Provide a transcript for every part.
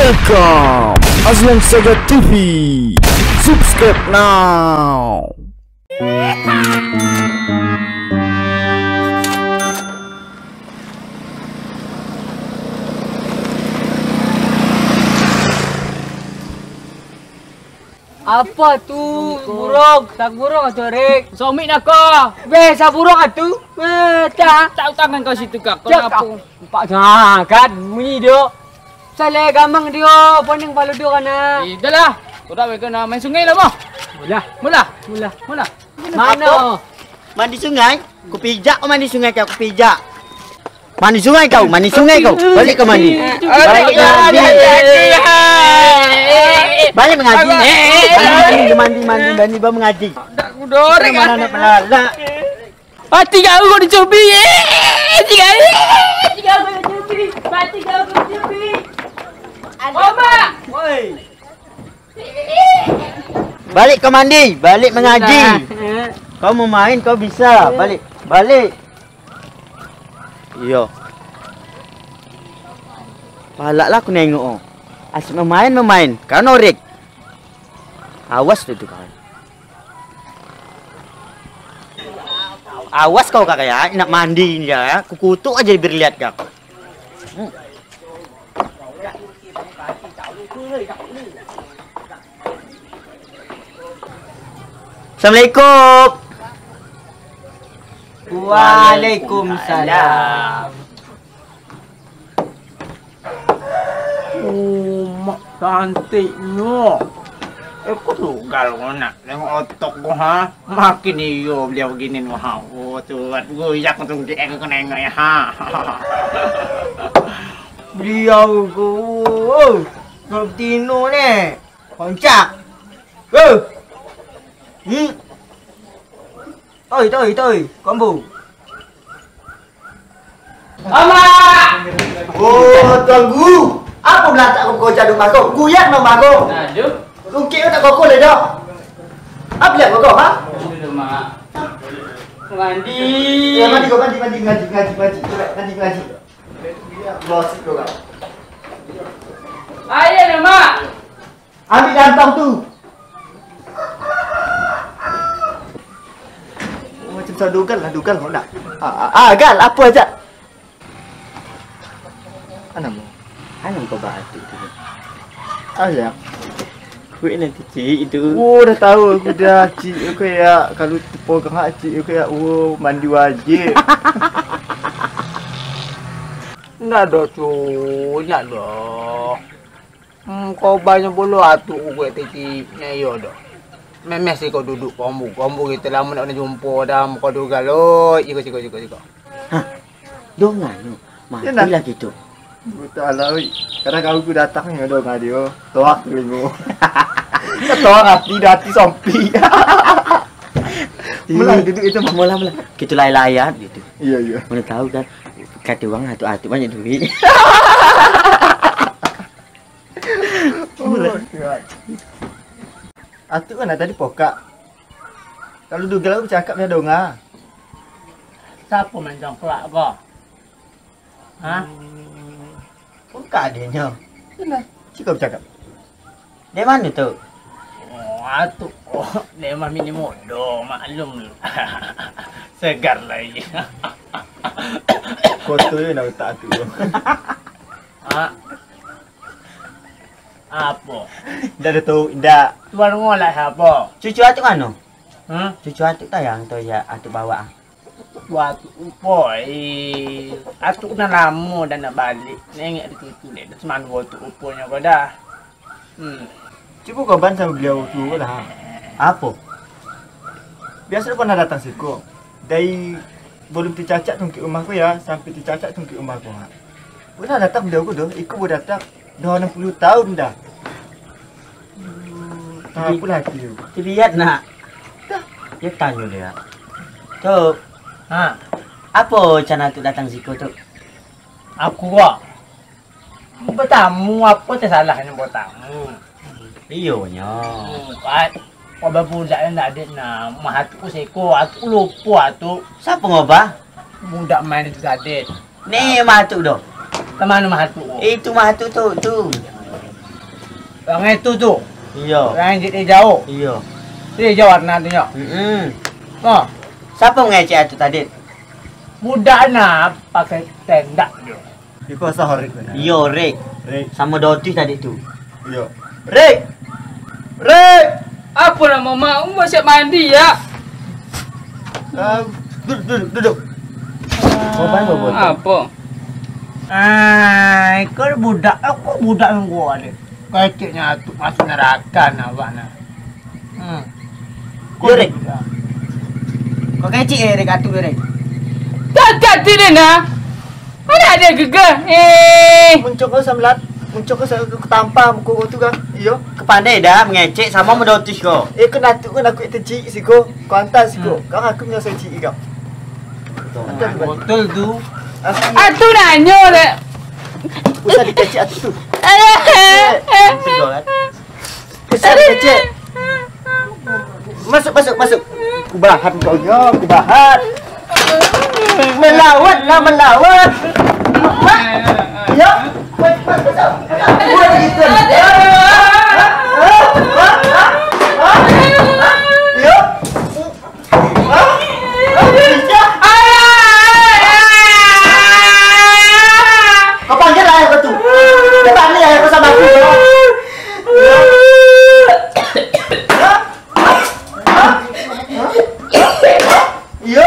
Welcome Azlan Saga TV. Subscribe now. Apa tu? Burung, tak burung atau rek? Somik nak kau. Sa burung atu? Tak tangan kau situ kak. Kau apa? Pak kan bunyi dia. Salah gamang dia, pening palu dia kana. Dah lah. Kau dah kena main sungai lah mah. Mula. Mana? Mandi sungai? Ku pijak kau mandi sungai kau pijak. Mandi sungai kau, mandi sungai kau. Balik ke mandi. Balik mengaji. Balik mengaji. Mandi mengaji. Tak kudorek. Mana nak pelala? Hati kau dicubi. Tiga dicubi. Mama. Woi. Balik ke mandi, balik mengaji. Kau mau main kau bisa. Balik. Iya. Palaklah aku nengok. Oh. Asyik main. Kau norek. Awas tu kau. Awas kau kakak ya, nak mandi ni ya. Kukutuk aja berlihat kau. Assalamualaikum. Waalaikumsalam. Mak cantiknya. Kau lugal kau nak tengok otak kau ha? Makin iyo beliau begini kau ha. Oh tuat goyak untuk dia kau nengok ya ha. Beliau kau. Kau tino ni. Koncak. Tôi, con bù. Mama! Oh, tuan guru. Apa belah tak kau jadu mako? Guyak no mako. Aduh. Kau kira tak kau le dah. Apa belah kau ha? Dulu mak. Mandi. Ya mandi ngaji. Ngaji. Bos itu kau. Ayo nih mak. Ambil dantang tu. Macam saya dugal kau nak. Gal apa aja. Anam kau batu tu. Ya. Kuih nanti cik itu. Oh dah tahu aku dah cik aku ya kalau tepuk hak cik aku ya mandi wajib. Nggak ada tu, nggak ada. Kau banyak bolu atuk gue tiki nyayo dah. Memes kau duduk kombu kita lama nak jumpa dah kau dugal lo. Iko. Hah. Dongan tu. Mati lah gitu. Betul lah oi. Kadang kau datang ni dongan dia. Toak lingu. Toak hati sompi. Mula duduk itu mula. Kita layan gitu. Iya. Mana tahu kan kata orang atuk banyak duit. Atuk kan tadi pokak. Kalau dugal aku bercakap dia donga. Siapa main jongklak kau? Hah? Pokak dia nya. Kenapa? Cik bercakap. Dia mana tu? Oh, atuk. Oh, dia mah mini modo, maklum. Segar lagi. Kotor je nak letak tu. Apa? Dah tahu, dah. Tuan ngolah siapa? Cucu atuk mana? Cucu atuk tayang tu ya atuk bawa. Waktu upoi, atuk dah lama dah nak balik. Nengok di situ ni, dah seman waktu uponya kau dah. Cuba kau ban sama beliau tu lah. Apa? Biasa kau nak datang siku. Dari belum tercacat tungki rumah aku ya, sampai tercacat tungki rumah aku. Pernah datang beliau aku dah, ikut boleh datang. Dah 60 tahun dah. Apa lagi tu? Lihat nak. Dia tanya dia. Tu. Apa cara tu datang siku tu? Aku kok. Bertamu apa tersalahnya bertamu? Ionya. Kau berbudak yang tak ada nak. Mah aku seko, aku lupa tu. Siapa ngobah? Budak main itu tak ada. Ni mah tu dah. Ke mana mahatu? Itu mahatu tu. Yang itu tu. Iya. Yang dia jauh. Iya. Dia jauh warna tu nyok. Oh, Siapa mengecek itu tadi? budak nak pakai tenda dia. Di kuasa horek. Iya, Rek. Rek. Sama Dodi tadi tu. Iya. Rek. Rek. Apa nama mak? Umar siap mandi ya. Duduk. Apa? Kau budak. Aku budak yang gua ada. Keciknya tu masuk neraka nak. Yo, Rek. Kau kecik Rek atu Rek. Tak tidak nak. Ada gegah. Muncul kau samlat. Muncul kau saya ketampar muka kau tu kan. Iya. Kepandai dah mengecek sama Dotis kau. Kena tu kan aku tercik si kau. Kau hantar si kau. Kau aku punya saya cik kau. Betul tu. Atu nanya le. Usah dikecik atu tu. Betul kan? Usah dikecik. Masuk. Kubahan kau nya, kubahan. Melawat. Ya. Masuk. Buat gitu. Ya. Kau panggil ayah kau tu. Kau panggil ayah kau sama aku. Iya.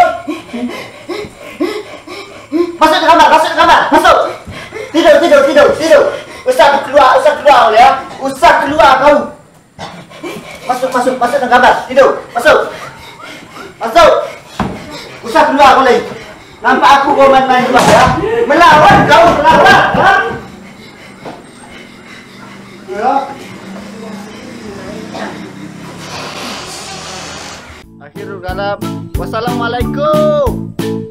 Masuk ke kamar. Masuk. Tidur. Usah keluar ya. Usah keluar kau. Masuk ke kamar. Tidur. Masuk. Usah keluar kau lagi. Nampak aku kau main-main keluar ya. Melawan. Ha? Ya. Akhirul kalam. Wassalamualaikum.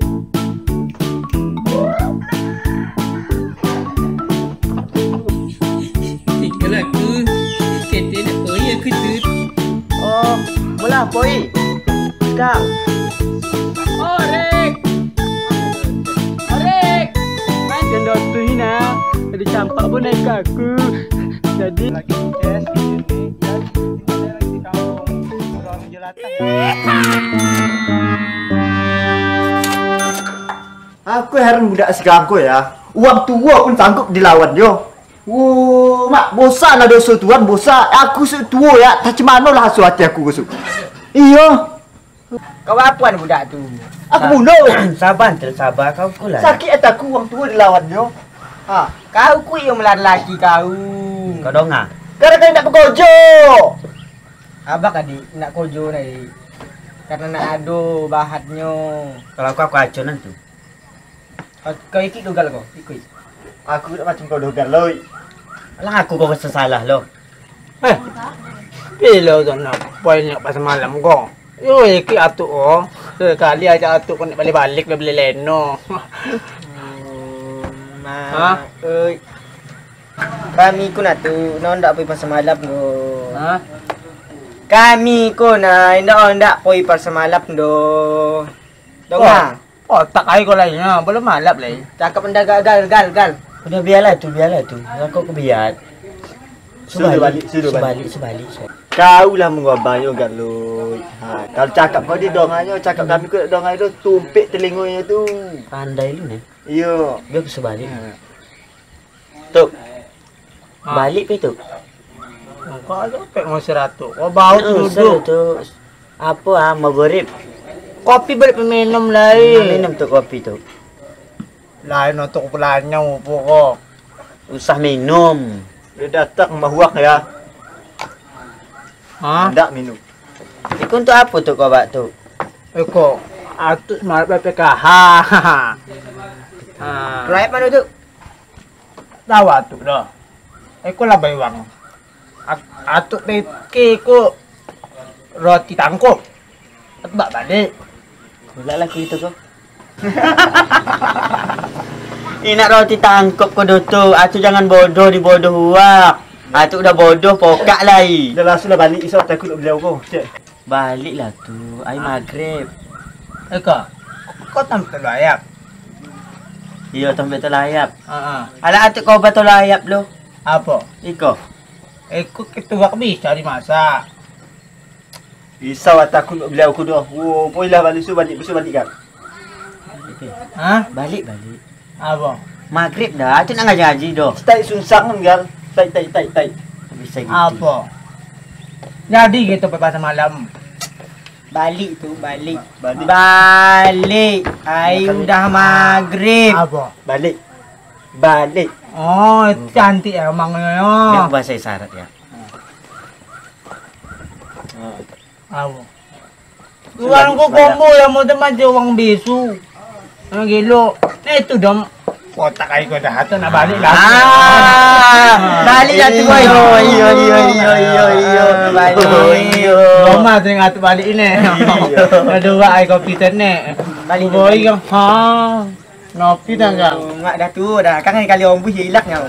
Tinggal aku. Kata nak pergi aku tu. Oh, mula poi. Kau. Orek. Kan doktor ni nak. Ada campak pun naik ke aku. Jadi Aku heran budak sekarang kau ya. Uang tua pun sanggup dilawan dia. Mak, bosan lah dosa tuan, bosan. Aku setua ya, tak macam mana lah hasil hati aku kau. Iya. Kau apa budak tu? Aku bunuh. Sabar kau pula. Sakit hati aku, uang tua dilawan dia. Ha, Kau ku yang melar lelaki kau. Kau dongah. kadang-kadang nak berkojo. Abang adik nak kojo ni. Karena nak ado bahatnya. Kalau aku acunan tu. Kau ikut dogal kau, ikut. Aku tak macam kau dogan loi. Alah aku kau rasa salah lo. Bila tu nak banyak pasal malam kau. Yo ikut atuk oh. Sekali aja atuk kau nak balik-balik dia beli leno. Ha? Kami ku nak tu ndak pergi pasal malam do. Ha? Kami ku nak ndak pergi pasal malam do. Dongah. Oh tak ai kau lainnya, belum malap lagi. Cakap anda gal. Udah biarlah tu. Aku biar. Sudah balik. Kau lah mengobang juga loi. Ha, kalau cakap kau dia dongannya, cakap kami ku dongai tu tumpik telinganya tu. Pandai lu ni. Iya. Biar aku sebalik. Tuk. Balik pe tu. Kau ada pek ngusir atuk. Kau bau tu duduk. Tu. Apa maghrib. Kopi balik minum lain. Minum tu kopi tu. Lain untuk pelanya pokok. Usah minum. Dia datang mahuak ya. Ha? Hendak minum. Ikut untuk apa tu kau buat tu? Eko, atuk semangat PPKH. Ha. Proyek mana tu? Tahu atuk dah. Eko lah bayang. Atuk PK ko roti tangkuk. Tebak balik. Pula lah itu kau. Ini nak roti tangkap kau tu. Atuk jangan bodoh dibodoh huak. Atuk udah bodoh pokak lai. Dah langsung dah balik esok takut nak beliau kau. Cek. Baliklah tu. Ai maghrib. Eko, kau tampil layak. Iya tempat tu layap. Ha. Alah atuk kau betul layap lo. Apa? Iko. Ikut kita gak bisa dimasak. Risau aku nak beli aku dah. Oh, boleh balik besok balik kan. Hah? Balik. Apa? Maghrib dah, tu nak ngaji dah. Tai sunsang kan. Tai. Bisa gitu. Apa? Jadi gitu pasar malam. Balik tu, balik. Balik. Ai udah maghrib. Apa? Balik. Oh, itu cantik ya emangnya. Biar bahasa isyarat ya. Apa? Tuan ko combo ya mau teman uang bisu. Gilo. Nah itu dong. Kotak aja ko dah tu nak balik lah. Balik dah tu boy. Iyo. Mama tengah tu balik ini. Ada dua air kopi tenek. Balik boy kan. Ha. Ngopi dah enggak? Mak dah tu dah. Kan kali orang bu hilak ngau.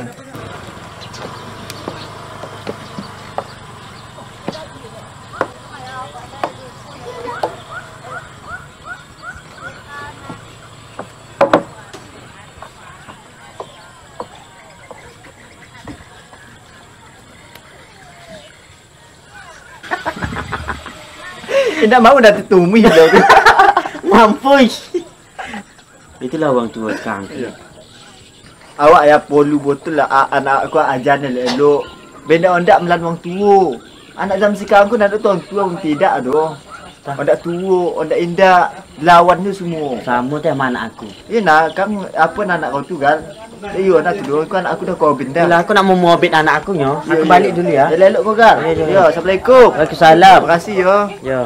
Tidak mau dah tertumi dah. Mampus. Itulah orang tua sekarang. Awak ya polu botol lah anak aku ajar ni elok. Benda ondak melan wang tua. Anak zaman sekarang aku nak ada tuan tua pun tidak adoh. Ondak tua, ondak indah, lawan tu semua. Sama tu sama anak aku. Ya nak, kamu apa anak kau tu kan? Iyo anak tu kan aku dah kau benda. Itulah aku nak memobit anak aku nyo. Aku balik dulu ya. Ya elok kau kan? Ya, assalamualaikum. Waalaikumsalam. Terima kasih yo. Ya.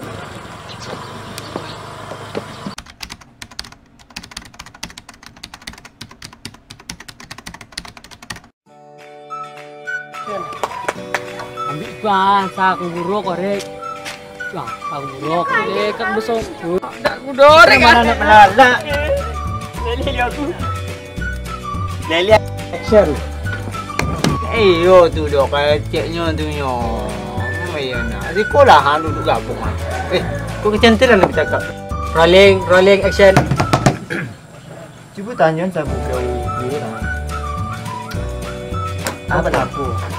Ambil kan, aku buruk korek. Wah, aku buruk. Kan besok. Tak kudorek kan. Mana nak melala? Leli Action. Yo tu dok keceknya tu nyo. Ya nak. Sekolah hang duduk gabung ah. Kau kecantikan nak bercakap. Rolling, action. Cuba tanya siapa kau dulu lah. Apa?